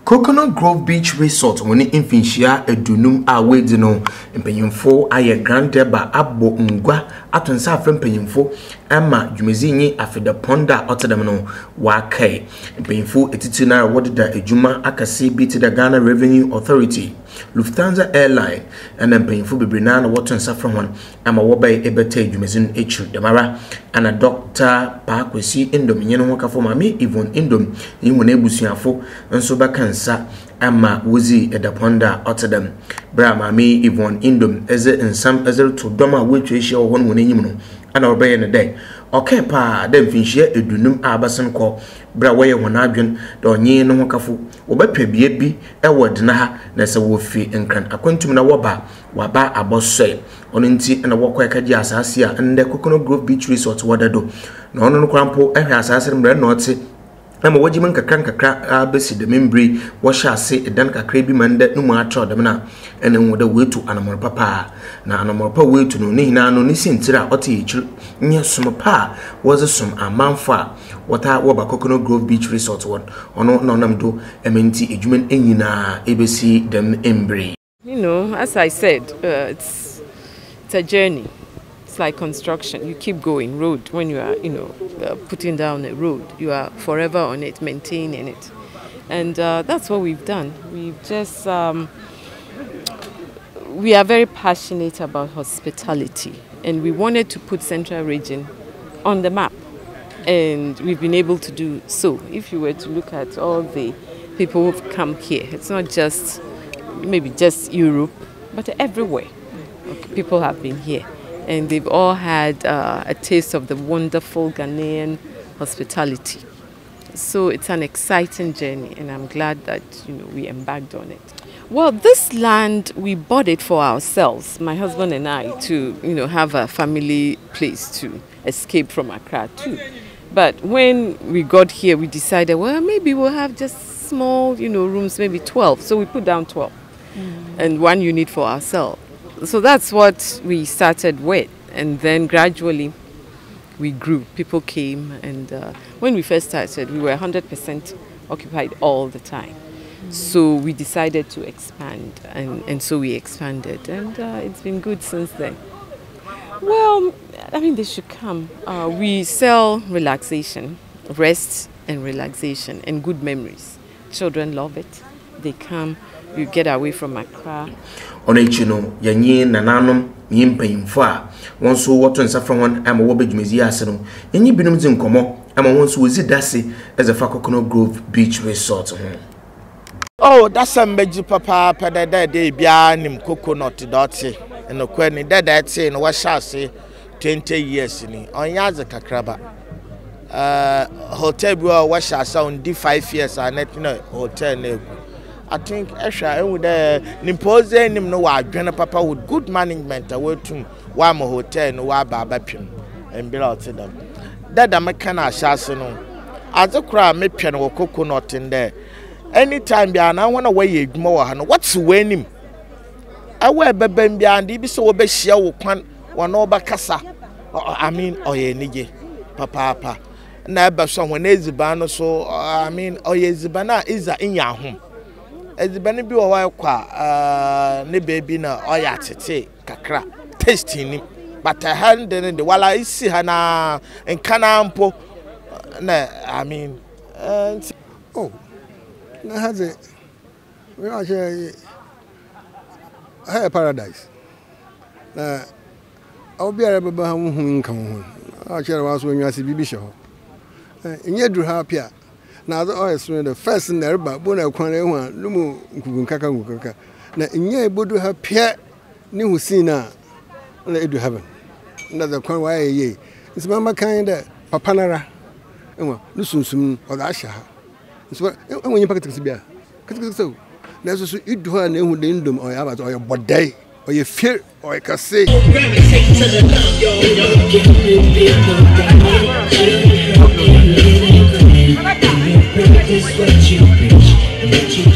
Coconut Grove Beach Resort when infinchia edunum a wedi no mpanyimfo aye grandeba abo ngwa atonsa afre mpanyimfo ama dwumezinyi afeda ponda otedem no wakai mpanyimfo etiti na wodeda ejuma akase bi te da Ghana Revenue Authority Lufthansa Airline and mpanyimfo bebrina na wotonsa afre hon ama wobai ebeta dwumezin echu demara ana Dr. Pakwesi Indom nyeno hokafo mami Yvonne Indom yimune ebusuafo nso bakansa ama wozi edaponda otedem bra mami Yvonne Indom eze nsam eze to doma wetwehia wo hon wonanyim no ana obeye ne dai okay pa dem finhia edunum abasen ko bra waye hona adwen da onye no hokafo wobapɛ bie bi ewodena ha na se wo fi nkran akwantum na woba waba abosoi ono nti na wokwa kaji asase a nde Coconut Grove Beach Resort wadado na ono no krampo ehwe asase mre na ote ama wajiman kakra abesi de membri wo hyase edan kakra bi mande no mu acho dem na ene woda wetu anamor papa na anamor pa wetu no hina no ni sintira ote yichir nya sumpa was some amanfa wata wo ba Coconut Grove Beach Resort won ono no nam do ementi ejumen enyina ebesi dem embri. You know, as I said, it's a journey. It's like construction. You keep going. Road, when you are, putting down a road, you are forever on it, maintaining it. And that's what we've done. We've just, we are very passionate about hospitality. And we wanted to put Central Region on the map. And we've been able to do so. If you were to look at all the people who've come here, it's not just maybe just Europe, but everywhere. Okay, people have been here, and they've all had a taste of the wonderful Ghanaian hospitality. So it's an exciting journey, and I'm glad that we embarked on it. Well, this land, we bought it for ourselves, my husband and I, to have a family place to escape from Accra too. But when we got here, we decided, well, maybe we'll have just small, rooms, maybe 12. So we put down 12. And one unit for ourselves. So that's what we started with, and then gradually we grew. People came, and when we first started, we were 100% occupied all the time. So we decided to expand, and so we expanded, and it's been good since then. Well, I mean, they should come. We sell relaxation, rest and relaxation, and good memories. Children love it. They come. You get away from Accra. Onechino yanyi nananom yimpanyimfo a wonso woto nsa fra hon ama wo bedwumezi ase no yanyi binum dzi nkomo ama wonso wozi dase as a Coconut Grove Beach Resort ho. Oh, that's a meji papa pada de bia nim coconut doti eno kwani dada ate no wa hyase 20 years ni onyaze kakraba hotel bi wa hyase on di 5 years anet no hotel na I think Esha would impose him no adwene papa with good management away to one hotel no wa baba pim and be out to them. That the mechanic assassin as a crowd me piano coconut in there. Anytime be an I want to weigh more. What's when him? I wear baby and be so be share one over casa. I mean, oh yeah, nigga, papa. Never someone is banner so I mean, oh yes, the banner is in your home. Ezibani bi wo wa kwa ne baby na oya tete kakra tasting but hand the wala isi ha na nkana mpo na I mean oh na haze we are here paradise na obiara baba hu nkan hu a chere wa so nwase bibi hye ho enye duru ha pia na the first in there but bona kwan e hu lumu nkukaka na enye ebodu ha pia ni husina na edu heaven na the kwan wa ye nsi mama kan de papa nara enwa lu sunsum o da sha ha nsi enwa nyi paketekisi bia ketekisi na so edu ha na ehu de ndom o ya ba o ye bodai o ye fear o ye kase This is what you preach,